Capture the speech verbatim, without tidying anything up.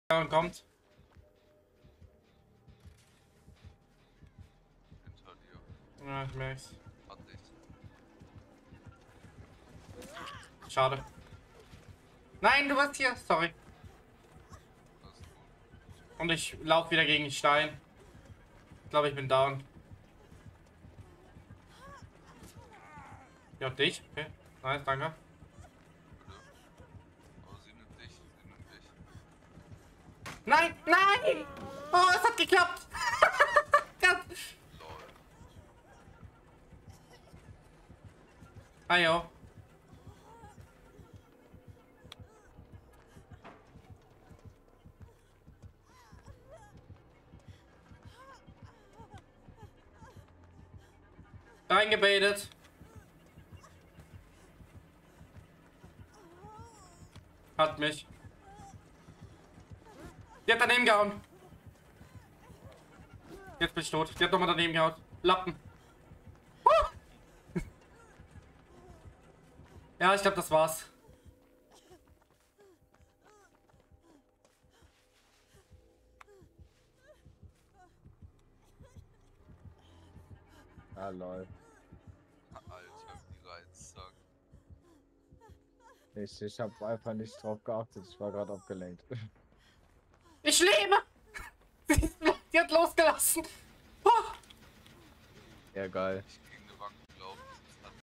Und kommt. Hinter dir. Ja, ich merk's. Hat dich. Schade. Nein, du warst hier. Sorry. Das ist gut. Und ich laufe wieder gegen den Stein. Ich glaube, ich bin down. Ja, dich. Okay. Nice, danke. Bitte. Aber sie nimmt dich. Sie nimmt dich. Nein, nein! Oh, es hat geklappt. Gott. Lol. Ayo. Reingebetet. Hat mich. Die hat daneben gehauen. Jetzt bin ich tot. Die hat nochmal daneben gehauen. Lappen. Huh. Ja, ich glaube, das war's. Ah, lol. Alter, wie reizzack. Ich, ich habe einfach nicht drauf geachtet. Ich war gerade abgelenkt. Ich lebe! Die hat losgelassen. Oh. Ja, geil. Ich